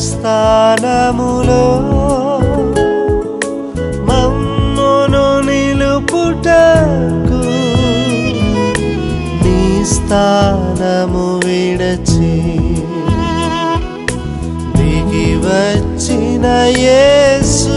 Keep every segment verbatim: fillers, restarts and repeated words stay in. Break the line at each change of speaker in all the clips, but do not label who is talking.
స్థానములో మమ్మును నిలుపుటకు నీ స్థానము విడచి దిగి వచ్చిన యేసు.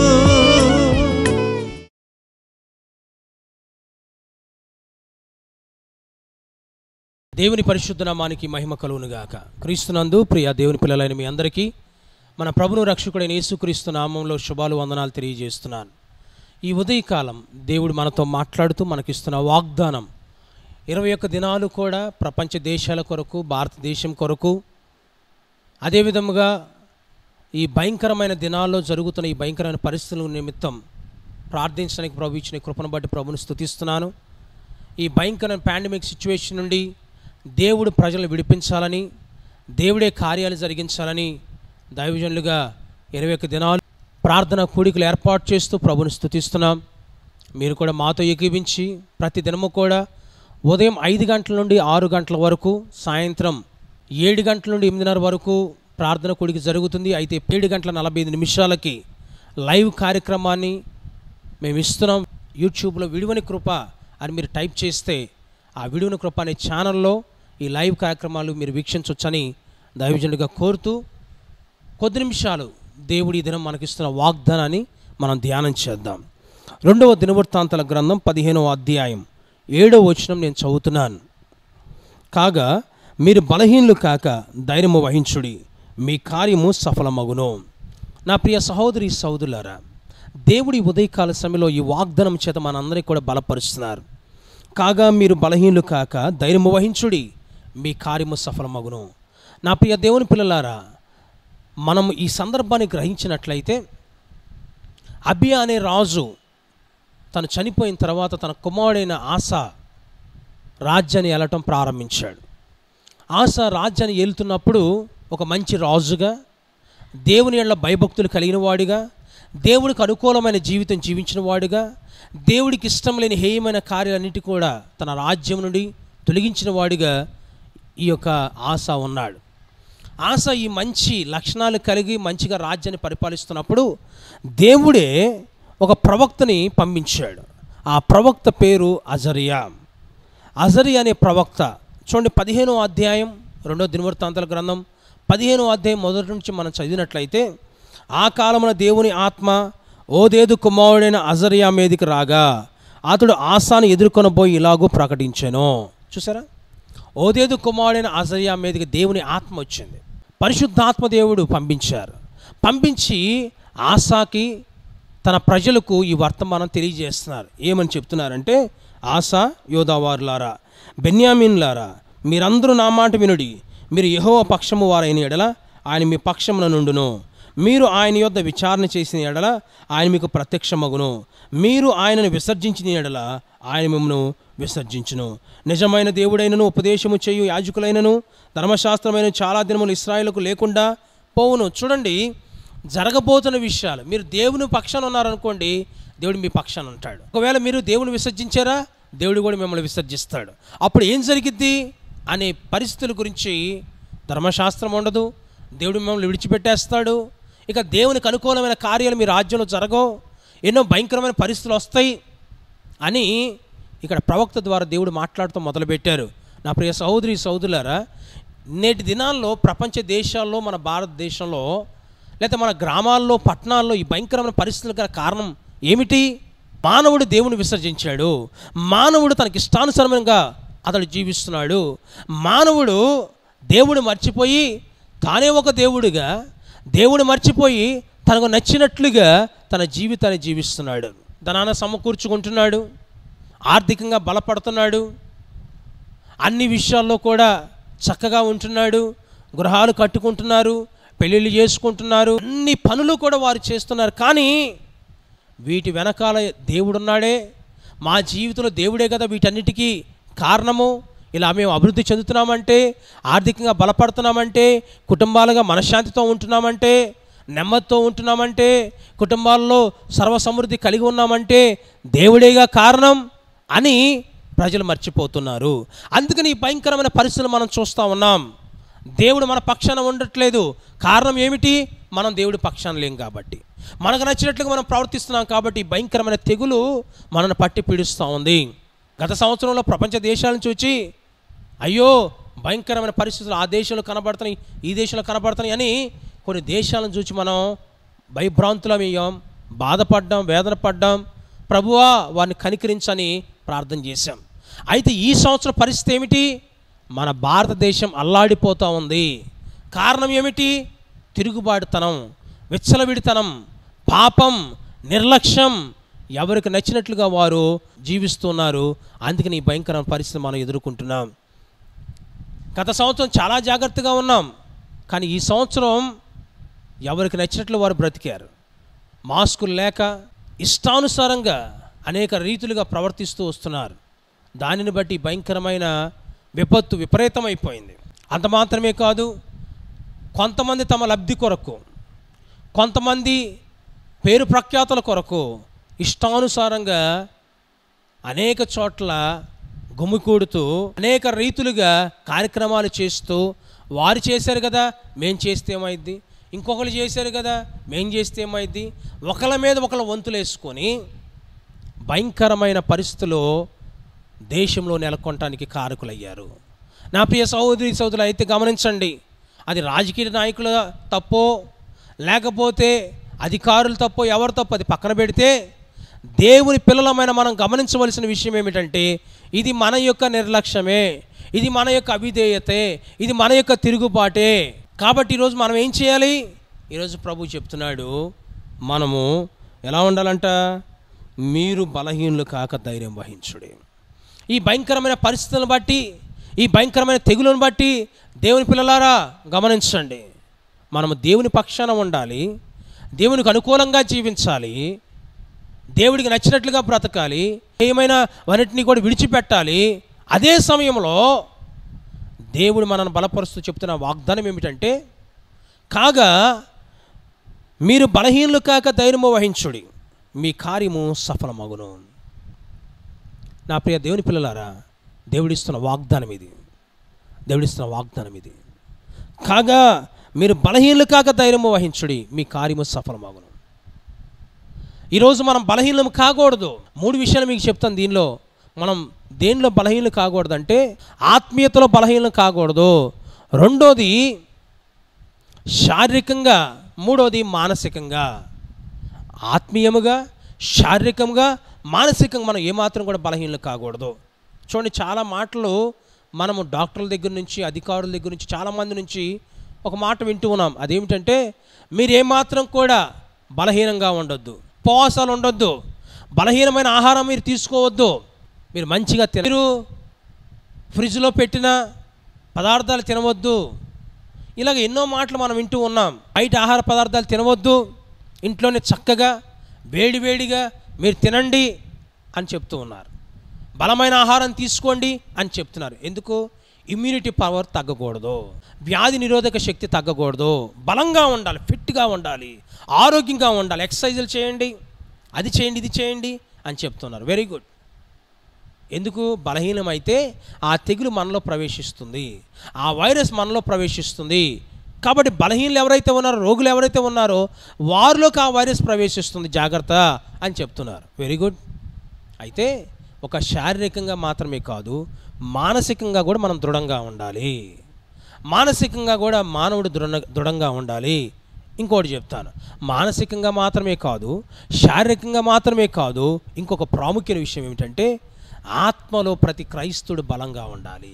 దేవుని పరిశుద్ధ నామానికి మహిమ కలుగునుగాక. క్రీస్తునందు ప్రియ దేవుని పిల్లలైన మీ అందరికీ మన ప్రభును రక్షకుడైన యేసుక్రీస్తు నామంలో శుభాలు వందనాలు తెలియజేస్తున్నాను. ఈ ఉదయకాలం దేవుడు మనతో మాట్లాడుతూ మనకిస్తున్న వాగ్దానం ఇరవై ఒక్క దినాలు కూడా ప్రపంచ దేశాల కొరకు, భారతదేశం కొరకు, అదేవిధముగా ఈ భయంకరమైన దినాల్లో జరుగుతున్న ఈ భయంకరమైన పరిస్థితుల నిమిత్తం ప్రార్థించడానికి ప్రభు ఇచ్చిన కృపను బట్టి ప్రభుని స్తుతిస్తున్నాను. ఈ భయంకరమైన పాండమిక్ సిచ్యువేషన్ నుండి దేవుడు ప్రజలను విడిపించాలని, దేవుడే కార్యాలు జరిగించాలని దైవజనులుగా ఇరవై ఒక్క దినాలు ప్రార్థన కూడికలు ఏర్పాటు చేస్తూ ప్రభుని స్తుతిస్తున్నాం. మీరు కూడా మాతో ఏకీభించి ప్రతి దినము కూడా ఉదయం ఐదు గంటల నుండి ఆరు గంటల వరకు, సాయంత్రం ఏడు గంటల నుండి ఎనిమిదిన్నర వరకు ప్రార్థన కూడిక జరుగుతుంది. అయితే ఏడు గంటల నలభై ఐదు నిమిషాలకి లైవ్ కార్యక్రమాన్ని మేము ఇస్తున్నాం. యూట్యూబ్లో విడువని కృప అని మీరు టైప్ చేస్తే ఆ విడువని కృప అనే ఛానల్లో ఈ లైవ్ కార్యక్రమాలు మీరు వీక్షించవచ్చని దైవజనుడిగా కోరుతూ, కొద్ది నిమిషాలు దేవుడి దినం మనకిస్తున్న వాగ్దానాన్ని మనం ధ్యానం చేద్దాం. రెండవ దినవృత్తాంతాల గ్రంథం పదిహేనవ అధ్యాయం ఏడవ వచనం నేను చదువుతున్నాను. కాగా మీరు బలహీనులు కాక ధైర్యము వహించుడి, మీ కార్యము సఫలమగును. నా ప్రియ సహోదరి సహోదరులారా, దేవుడి ఉదయకాల సమయంలో ఈ వాగ్దానం చేత మనందరికీ కూడా బలపరుస్తున్నారు. కాగా మీరు బలహీనులు కాక ధైర్యము వహించుడి, మీ కార్యము సఫలమగును. నా ప్రియ దేవుని పిల్లలారా, మనం ఈ సందర్భాన్ని గ్రహించినట్లయితే అబియా అనే రాజు తను చనిపోయిన తర్వాత తన కుమారుడైన ఆసా రాజ్యాన్ని ఏలటం ప్రారంభించాడు. ఆసా రాజ్యాన్ని ఏలుతున్నప్పుడు ఒక మంచి రాజుగా, దేవుని యెడల భయభక్తులు కలిగిన వాడిగా, దేవుడికి అనుకూలమైన జీవితం జీవించిన వాడుగా, దేవుడికి ఇష్టం లేని హేయమైన కార్యాలన్నిటి కూడా తన రాజ్యం నుండి తొలగించిన వాడిగా ఈ యొక్క ఆసా ఉన్నాడు. ఆసా ఈ మంచి లక్షణాలు కలిగి మంచిగా రాజ్యాన్ని పరిపాలిస్తున్నప్పుడు దేవుడే ఒక ప్రవక్తని పంపించాడు. ఆ ప్రవక్త పేరు అజరియా. అజరియా అనే ప్రవక్త చూడండి, పదిహేనో అధ్యాయం రెండో దినవృత్తాంతాల గ్రంథం పదిహేనో అధ్యాయం మొదటి నుంచి మనం చదివినట్లయితే, ఆ కాలమున దేవుని ఆత్మ ఓదేదు కుమారుడైన అజరియా మీదికి రాగా అతడు ఆసాను ఎదుర్కొనబోయి ఇలాగూ ప్రకటించెను. చూసారా, ఓదేదు కుమారుడైన అజరియా మీదకి దేవుని ఆత్మ వచ్చింది. పరిశుద్ధాత్మ దేవుడు పంపించారు. పంపించి ఆసాకి తన ప్రజలకు ఈ వర్తమానం తెలియజేస్తున్నారు. ఏమని చెప్తున్నారంటే, ఆసా యోధావారులారా, బెన్యామీన్లారా, మీరందరూ నా మాట వినుడి. మీరు యెహోవా పక్షము వారైన ఎడల ఆయన మీ పక్షమున నుండును. మీరు ఆయన యొద్ద విచారణ చేసిన ఎడల ఆయన మీకు ప్రత్యక్షమగును. మీరు ఆయనను విసర్జించిన ఎడల ఆయన మిమ్మను విసర్జించును. నిజమైన దేవుడైనను ఉపదేశము చేయు యాజకులైనను ధర్మశాస్త్రమైన చాలా దినములు ఇశ్రాయేలుకు లేకుండా పోవును. చూడండి, జరగబోతున్న విషయాలు. మీరు దేవుని పక్షాన ఉన్నారనుకోండి, దేవుడు మీ పక్షాన ఉంటాడు. ఒకవేళ మీరు దేవుని విసర్జించారా, దేవుడు కూడా మిమ్మల్ని విసర్జిస్తాడు. అప్పుడు ఏం జరిగిద్ది అనే పరిస్థితుల గురించి ధర్మశాస్త్రం ఉండదు, దేవుడు మిమ్మల్ని విడిచిపెట్టేస్తాడు. ఇక దేవునికి అనుకూలమైన కార్యాలు మీ రాజ్యంలో జరగవు, ఎన్నో భయంకరమైన పరిస్థితులు వస్తాయి అని ఇక్కడ ప్రవక్త ద్వారా దేవుడు మాట్లాడుతూ మొదలుపెట్టారు. నా ప్రియ సహోదరి సహోదరులారా, నేటి దినాల్లో ప్రపంచ దేశాల్లో, మన భారతదేశంలో, లేకపోతే మన గ్రామాల్లో, పట్టణాల్లో ఈ భయంకరమైన పరిస్థితులకు గల కారణం ఏమిటి? మానవుడు దేవుని విసర్జించాడు. మానవుడు తనకి ఇష్టానుసారంగా అతడు జీవిస్తున్నాడు. మానవుడు దేవుడు మర్చిపోయి తానే ఒక దేవుడిగా, దేవుడు మర్చిపోయి తనకు నచ్చినట్లుగా తన జీవితాన్ని జీవిస్తున్నాడు. ధనాన్ని సమకూర్చుకుంటున్నాడు, ఆర్థికంగా బలపడుతున్నాడు, అన్ని విషయాల్లో కూడా చక్కగా ఉంటున్నాడు, గృహాలు కట్టుకుంటున్నారు, పెళ్ళిళ్ళు చేసుకుంటున్నారు, అన్ని పనులు కూడా వారు చేస్తున్నారు. కానీ వీటి వెనకాల దేవుడున్నాడే, మా జీవితంలో దేవుడే కదా వీటన్నిటికీ కారణము. ఇలా మేము అభివృద్ధి చెందుతున్నామంటే, ఆర్థికంగా బలపడుతున్నామంటే, కుటుంబాలుగా మనశ్శాంతితో ఉంటున్నామంటే, నెమ్మదితో ఉంటున్నామంటే, కుటుంబాల్లో సర్వసమృద్ధి కలిగి ఉన్నామంటే దేవుడేగా కారణం అని ప్రజలు మర్చిపోతున్నారు. అందుకని ఈ భయంకరమైన పరిస్థితులు మనం చూస్తూ ఉన్నాం. దేవుడు మన పక్షాన ఉండట్లేదు. కారణం ఏమిటి? మనం దేవుడి పక్షాన లేం కాబట్టి, మనకు నచ్చినట్లుగా మనం ప్రవర్తిస్తున్నాం కాబట్టి భయంకరమైన తెగులు మనల్ని పట్టి పీడిస్తూ ఉంది. గత సంవత్సరంలో ప్రపంచ దేశాల నుంచి వచ్చి అయ్యో భయంకరమైన పరిస్థితులు ఆ దేశంలో కనబడుతున్నాయి, ఈ దేశంలో కనబడుతున్నాయి అని కొన్ని దేశాలను చూసి మనం భయభ్రాంతులమయ్యాం, బాధపడ్డాం, వేదన పడ్డాం. ప్రభువా వారిని కనికరించని ప్రార్థన చేశాం. అయితే ఈ సంవత్సరం పరిస్థితి ఏమిటి? మన భారతదేశం అల్లాడిపోతూ ఉంది. కారణం ఏమిటి? తిరుగుబాటుతనం, విచ్చలవిడితనం, పాపం, నిర్లక్ష్యం, ఎవరికి నచ్చినట్లుగా వారు జీవిస్తున్నారు. అందుకని ఈ భయంకరమైన పరిస్థితి మనం ఎదుర్కొంటున్నాం. గత సంవత్సరం చాలా జాగ్రత్తగా ఉన్నాం, కానీ ఈ సంవత్సరం ఎవరికి నచ్చినట్లు వారు బ్రతికారు. మాస్కులు లేక ఇష్టానుసారంగా అనేక రీతులుగా ప్రవర్తిస్తూ వస్తున్నారు. దానిని బట్టి భయంకరమైన విపత్తు విపరీతమైపోయింది. అంత మాత్రమే కాదు, కొంతమంది తమ లబ్ధి కొరకు, కొంతమంది పేరు ప్రఖ్యాతుల కొరకు ఇష్టానుసారంగా అనేక చోట్ల గుమికూడుతూ అనేక రీతులుగా కార్యక్రమాలు చేస్తూ, వారు చేశారు కదా మేం చేస్తే ఏమైద్ది, ఇంకొకరు చేశారు కదా మేం చేస్తే ఏమైద్ది, ఒకళ్ళ మీద ఒకళ్ళ వంతులు వేసుకొని భయంకరమైన పరిస్థితులు దేశంలో నెలకొనటానికి కారకులయ్యారు. నా ప్రియ సహోదరి సహోదరులు అయితే గమనించండి, అది రాజకీయ నాయకుల తప్పో లేకపోతే అధికారుల తప్పో ఎవరి తప్పో అది పక్కన పెడితే, దేవుని పిల్లలమైన మనం గమనించవలసిన విషయం ఏమిటంటే ఇది మన యొక్క నిర్లక్ష్యమే, ఇది మన యొక్క అవిధేయతే, ఇది మన యొక్క తిరుగుబాటే. కాబట్టి ఈరోజు మనం ఏం చేయాలి? ఈరోజు ప్రభు చెప్తున్నాడు, మనము ఎలా ఉండాలంట? మీరు బలహీనులు కాక ధైర్యం వహించుడి. ఈ భయంకరమైన పరిస్థితులను బట్టి, ఈ భయంకరమైన తెగులను బట్టి దేవుని పిల్లలారా గమనించండి, మనము దేవుని పక్షాన ఉండాలి, దేవునికి అనుకూలంగా జీవించాలి, దేవుడికి నచ్చినట్లుగా బ్రతకాలి, ఏమైనా వాటిని కూడా విడిచిపెట్టాలి. అదే సమయంలో దేవుడు మనల్ని బలపరుస్తూ చెప్తున్న వాగ్దానం ఏమిటంటే, కాగా మీరు బలహీనులు కాక ధైర్యము వహించుడి, మీ కార్యము సఫలమగును. నా ప్రియ దేవుని పిల్లలారా, దేవుడిస్తున్న వాగ్దానం ఇది, దేవుడిస్తున్న వాగ్దానం ఇది. కాగా మీరు బలహీనులు కాక ధైర్యము వహించుడి, మీ కార్యము సఫలమగును. ఈరోజు మనం బలహీనం కాకూడదు. మూడు విషయాలు మీకు చెప్తాను. దీనిలో మనం దేనిలో బలహీనం కాకూడదంటే ఆత్మీయతలో బలహీనం కాకూడదు, రెండోది శారీరకంగా, మూడోది మానసికంగా. ఆత్మీయముగా, శారీరకంగా, మానసికంగా మనం ఏమాత్రం కూడా బలహీనం కాకూడదు. చూడండి, చాలా మాటలు మనము డాక్టర్ల దగ్గర నుంచి, అధికారుల దగ్గర నుంచి, చాలామంది నుంచి ఒక మాట వింటూ ఉన్నాం. అదేమిటంటే మీరు ఏమాత్రం కూడా బలహీనంగా ఉండొద్దు, ఉపవాసాలు ఉండొద్దు, బలహీనమైన ఆహారం మీరు తీసుకోవద్దు, మీరు మంచిగా తిన, మీరు ఫ్రిడ్జ్లో పెట్టిన పదార్థాలు తినవద్దు. ఇలాగ ఎన్నో మాటలు మనం వింటూ ఉన్నాం. బయట ఆహార పదార్థాలు తినవద్దు, ఇంట్లోనే చక్కగా వేడి వేడిగా మీరు తినండి అని చెప్తూ ఉన్నారు. బలమైన ఆహారం తీసుకోండి అని చెప్తున్నారు. ఎందుకు? ఇమ్యూనిటీ పవర్ తగ్గకూడదు, వ్యాధి నిరోధక శక్తి తగ్గకూడదు, బలంగా ఉండాలి, ఫిట్గా ఉండాలి, ఆరోగ్యంగా ఉండాలి, ఎక్సర్సైజులు చేయండి, అది చేయండి, ఇది చేయండి అని చెప్తున్నారు. Very good. ఎందుకు? బలహీనమైతే ఆ తెగులు మనలో ప్రవేశిస్తుంది, ఆ వైరస్ మనలో ప్రవేశిస్తుంది. కాబట్టి బలహీనలు ఎవరైతే ఉన్నారో, రోగులు ఎవరైతే ఉన్నారో వారిలోకి ఆ వైరస్ ప్రవేశిస్తుంది, జాగ్రత్త అని చెప్తున్నారు. Very good. అయితే ఒక శారీరకంగా మాత్రమే కాదు, మానసికంగా కూడా మనం దృఢంగా ఉండాలి. మానసికంగా కూడా మానవుడు దృఢ దృఢంగా ఉండాలి. ఇంకోటి చెప్తాను, మానసికంగా మాత్రమే కాదు, శారీరకంగా మాత్రమే కాదు, ఇంకొక ప్రాముఖ్యమైన విషయం ఏమిటంటే ఆత్మలో ప్రతి క్రైస్తుడు బలంగా ఉండాలి.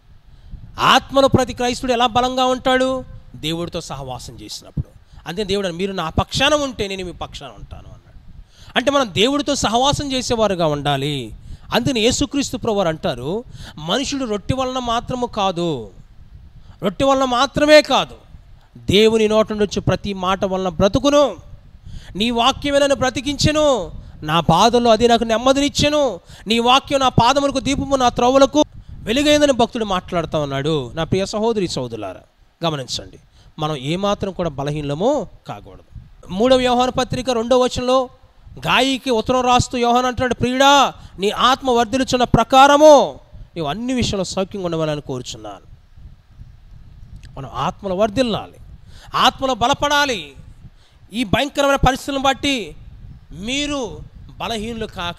ఆత్మలో ప్రతి క్రైస్తుడు ఎలా బలంగా ఉంటాడు? దేవుడితో సహవాసం చేసినప్పుడు. అంతే దేవుడు మీరు నా పక్షాన ఉంటే నేను మీ పక్షాన ఉంటాను అన్నాడు. అంటే మనం దేవుడితో సహవాసం చేసేవారుగా ఉండాలి. అందుకని యేసుక్రీస్తు ప్రభువారు అంటారు, మనుషుడు రొట్టె వలన మాత్రము కాదు, రొట్టె వలన మాత్రమే కాదు, దేవుని నోట నుండి వచ్చే ప్రతి మాట వలన బ్రతుకును. నీ వాక్యమే నన్ను బ్రతికించెను, నా పాదల్లో అది నాకు నెమ్మదినిచ్చెను, నీ వాక్యం నా పాదములకు దీపము, నా త్రోవలకు వెలుగైందని భక్తుడు మాట్లాడుతూ ఉన్నాడు. నా ప్రియ సహోదరి సహోదరులారా గమనించండి, మనం ఏమాత్రం కూడా బలహీనమో కాకూడదు. మూడవ యోహాను పత్రిక రెండవ వచనంలో గాయికి ఉత్తరం రాస్తూ యోహాను అంటాడు, ప్రియుడా నీ ఆత్మ వర్ధిల్లుచున్న ప్రకారము నీవు అన్ని విషయంలో సౌఖ్యంగా ఉండవాలని కోరుచున్నాను. మనం ఆత్మలో వర్ధిల్లాలి, ఆత్మలో బలపడాలి. ఈ భయంకరమైన పరిస్థితులను బట్టి మీరు బలహీనులు కాక,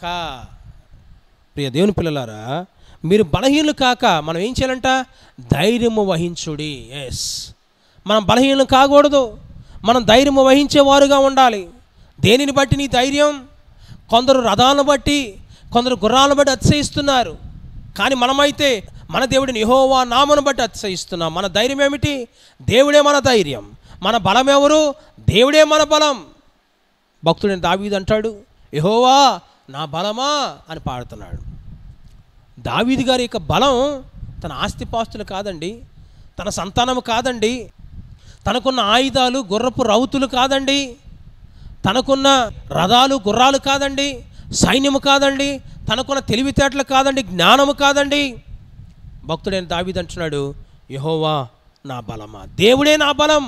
ప్రియ దేవుని పిల్లలారా, మీరు బలహీనులు కాక మనం ఏం చేయాలంట? ధైర్యము వహించుడి. ఎస్, మనం బలహీనులు కాకూడదు, మనం ధైర్యము వహించేవారుగా ఉండాలి. దేనిని బట్టి నీ ధైర్యం? కొందరు రథాలను బట్టి, కొందరు గుర్రాలను బట్టి అతిశయిస్తున్నారు. కానీ మనమైతే మన దేవుడిని యెహోవా నామమును బట్టి అతిశయిస్తున్నాం. మన ధైర్యం ఏమిటి? దేవుడే మన ధైర్యం. మన బలం ఎవరు? దేవుడే మన బలం. భక్తుడైన దావీదు అంటాడు, యెహోవా నా బలమా అని పాడుతున్నాడు. దావీదు గారి యొక్క బలం తన ఆస్తిపాస్తులు కాదండి, తన సంతానము కాదండి, తనకున్న ఆయుధాలు గుర్రపు రౌతులు కాదండి, తనకున్న రథాలు గుర్రాలు కాదండి, సైన్యము కాదండి, తనకున్న తెలివితేటలు కాదండి, జ్ఞానము కాదండి. భక్తుడైన దావీదు అంటున్నాడు, యెహోవా నా బలమా, దేవుడే నా బలం.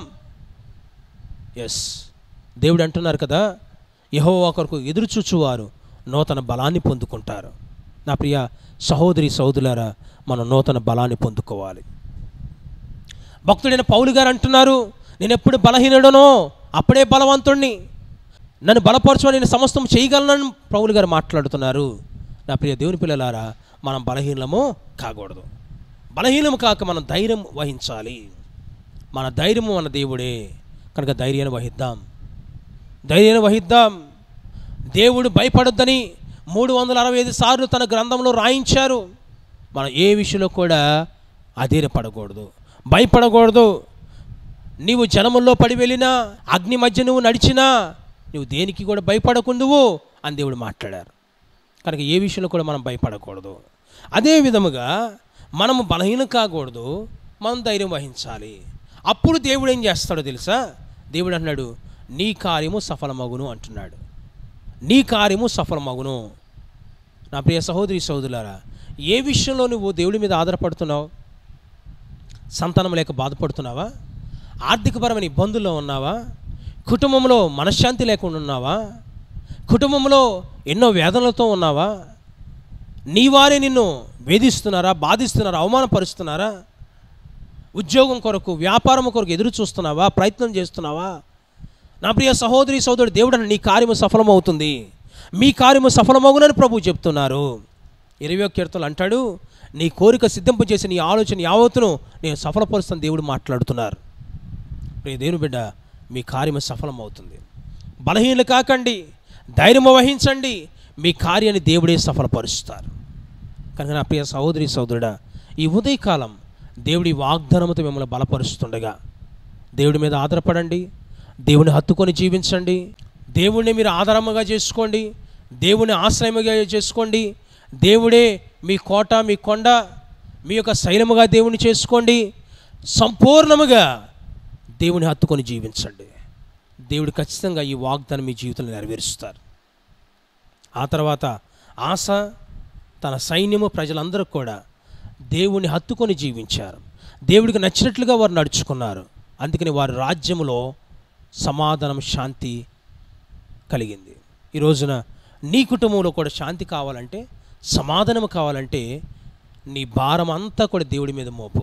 ఎస్, దేవుడు అంటున్నారు కదా, యెహోవా కొరకు ఎదురు చూచువారు నూతన బలాన్ని పొందుకుంటారు. నా ప్రియ సహోదరి సహోదరులారా, మనం నూతన బలాన్ని పొందుకోవాలి. భక్తుడైన పౌలు గారు అంటున్నారు, నేను ఎప్పుడు బలహీనుడనో అప్పుడే బలవంతుణ్ణి, నన్ను బలపరచు, నేను సమస్తం చేయగలనని పౌలు గారు మాట్లాడుతున్నారు. నా ప్రియ దేవుని పిల్లలారా, మనం బలహీనము కాకూడదు. బలహీనము కాక మనం ధైర్యం వహించాలి. మన ధైర్యము మన దేవుడే కనుక ధైర్యాన్ని వహిద్దాం, ధైర్యాన్ని వహిద్దాం. దేవుడు భయపడొద్దని మూడు వందల అరవై ఐదు సార్లు తన గ్రంథంలో రాయించారు. మనం ఏ విషయంలో కూడా అధైర్యపడకూడదు, భయపడకూడదు. నీవు జనముల్లో పడి వెళ్ళినా, అగ్ని మధ్య నువ్వు నడిచినా, నువ్వు దేనికి కూడా భయపడకుందువు అని దేవుడు మాట్లాడారు. కనుక ఏ విషయంలో కూడా మనం భయపడకూడదు. అదే విధముగా మనము బలహీనం కాకూడదు, మనం ధైర్యం వహించాలి. అప్పుడు దేవుడు ఏం చేస్తాడో తెలుసా? దేవుడు అన్నాడు, నీ కార్యము సఫలమగును అంటున్నాడు. నీ కార్యము సఫలమగును. నా ప్రియ సహోదరి సహోదరులారా, ఏ విషయంలో నువ్వు దేవుడి మీద ఆధారపడుతున్నావు? సంతానం లేక బాధపడుతున్నావా? ఆర్థికపరమైన ఇబ్బందుల్లో ఉన్నావా? కుటుంబంలో మనశ్శాంతి లేకుండా ఉన్నావా? కుటుంబంలో ఎన్నో వేదనలతో ఉన్నావా? నీ వారే నిన్ను వేధిస్తున్నారా, బాధిస్తున్నారా, అవమానపరుస్తున్నారా? ఉద్యోగం కొరకు, వ్యాపారం కొరకు ఎదురు చూస్తున్నావా, ప్రయత్నం చేస్తున్నావా? నా ప్రియ సహోదరి సహోదరుడు, దేవుడు నీ కార్యము సఫలమవుతుంది, మీ కార్యము సఫలమవునని ప్రభువు చెప్తున్నారు. ఇరవై కీర్తనలు అంటాడు, నీ కోరిక సిద్ధింపు చేసి నీ ఆలోచన యావత్తును నేను సఫలపరుస్తాను దేవుడు మాట్లాడుతున్నారు. ప్రియ దేవుని బిడ్డ, మీ కార్యము సఫలమవుతుంది. బలహీనలు కాకండి, ధైర్యము వహించండి, మీ కార్యాన్ని దేవుడే సఫలపరుస్తారు. కనుక నా ప్రియ సహోదరి సహోదరుడా, ఈ ఉదయకాలం దేవుడి వాగ్దానముతో మిమ్మల్ని బలపరుస్తుండగా దేవుడి మీద ఆధారపడండి, దేవుని హత్తుకొని జీవించండి, దేవుడిని మీరు ఆధారముగా చేసుకోండి, దేవుని ఆశ్రయముగా చేసుకోండి. దేవుడే మీ కోట, మీ కొండ, మీ యొక్క శైలముగా దేవుని చేసుకోండి. సంపూర్ణముగా దేవుని హత్తుకొని జీవించండి. దేవుడు ఖచ్చితంగా ఈ వాగ్దానం మీ జీవితంలో నెరవేరుస్తారు. ఆ తర్వాత ఆశ తన సైన్యము ప్రజలందరూ కూడా దేవుని హత్తుకొని జీవించారు. దేవుడికి నచ్చినట్లుగా వారు నడుచుకున్నారు. అందుకని వారి రాజ్యములో సమాధానం, శాంతి కలిగింది. ఈ రోజున నీ కుటుంబంలో కూడా శాంతి కావాలంటే, సమాధానం కావాలంటే, నీ భారం అంతా కూడా దేవుడి మీద మోపు.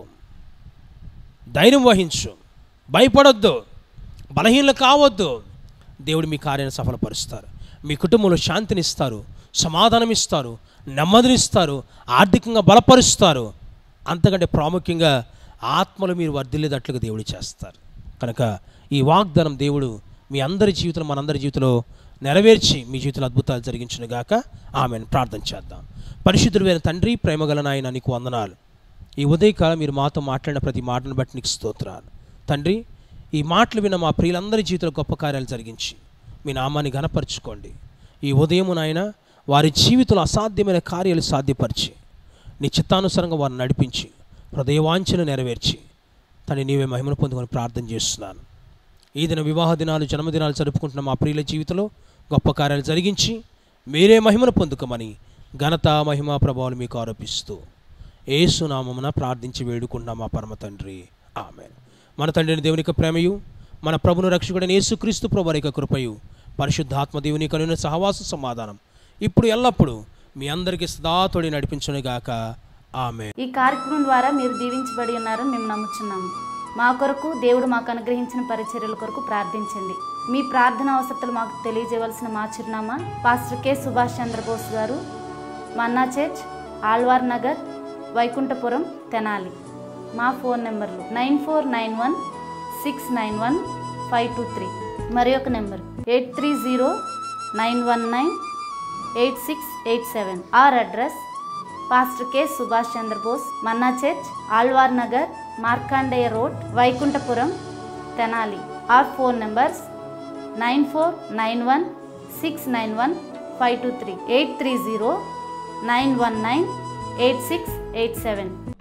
ధైర్యం వహించు, భయపడొద్దు, బలహీనలు కావద్దు. దేవుడు మీ కార్యాన్ని సఫలపరుస్తారు. మీ కుటుంబంలో శాంతినిస్తారు, సమాధానం ఇస్తారు, నెమ్మదినిస్తారు, ఆర్థికంగా బలపరుస్తారు. అంతకంటే ప్రాముఖ్యంగా ఆత్మలు మీరు వర్ధిల్లేటట్లుగా దేవుడు చేస్తారు. కనుక ఈ వాగ్దానం దేవుడు మీ అందరి జీవితంలో, మనందరి జీవితంలో నెరవేర్చి మీ జీవితంలో అద్భుతాలు జరిగించును గాక. ఆమెను ప్రార్థన చేద్దాం. పరిశుద్ధుడైన తండ్రి, ప్రేమగల నాయన, నీకు వందనాలు. ఈ ఉదయకాలం మీరు మాతో మాట్లాడిన ప్రతి మాటను బట్టి నీకు స్తోత్రాలు తండ్రి. ఈ మాటలు విన్న మా ప్రియులందరి జీవితంలో గొప్ప కార్యాలు జరిగించి మీ నామాన్ని ఘనపరచుకోండి. ఈ ఉదయము నాయన వారి జీవితంలో అసాధ్యమైన కార్యాలు సాధ్యపరిచి నీ చిత్తానుసారంగా వారిని నడిపించి హృదయవాంఛను నెరవేర్చి తను నీవే మహిమను పొందుకొని ప్రార్థన చేస్తున్నాను. ఈ దిన వివాహ దినాలు, జన్మదినాలు జరుపుకుంటున్న మా ప్రియుల జీవితంలో గొప్ప కార్యాలు జరిగించి మీరే మహిమను పొందుకోమని ఘనత, మహిమ, ప్రభావాలు మీకు ఆరోపిస్తూ యేసు నామమున ప్రార్థించి వేడుకుంటున్నాం మా పరమ తండ్రి. ఆమేన్. మన తండ్రిని దేవుని యొక్క ప్రేమయు, మన ప్రభును రక్షకుడైన యేసుక్రీస్తు ప్రభువారి యొక్క కృపయు, పరిశుద్ధాత్మ దేవుని కనున సహవాస సమాధానం ఇప్పుడు ఎల్లప్పుడూ మీ అందరికీ సదా తోడి నడిపించును గాక. ఆమేన్.
ఈ కార్యక్రమం ద్వారా మీరు దీవించబడి ఉన్నారని మేము నమ్ముచున్నాము. మా కొరకు దేవుడు మాకు అనుగ్రహించిన పరిచర్యల కొరకు ప్రార్థించండి. మీ ప్రార్థన అవసరతలు మాకు తెలియజేయవలసిన మా చిరునామా పాస్టర్ కె సుభాష్ చంద్రబోస్ గారు, మన్నా చర్చ్, ఆళ్వార్ నగర్, వైకుంఠపురం, తెనాలి. మా ఫోన్ నెంబర్లు nine four nine one six nine one five two three, మరి ఒక number eight three zero nine one nine eight six eight seven. Or address pastor K Subhash Chandrabose, manna church, Alwar Nagar, Markandeya road, Vaikunthapuram, Tenali. Or phone numbers nine four nine one six nine one five two three, eight three zero nine one nine eight six eight seven.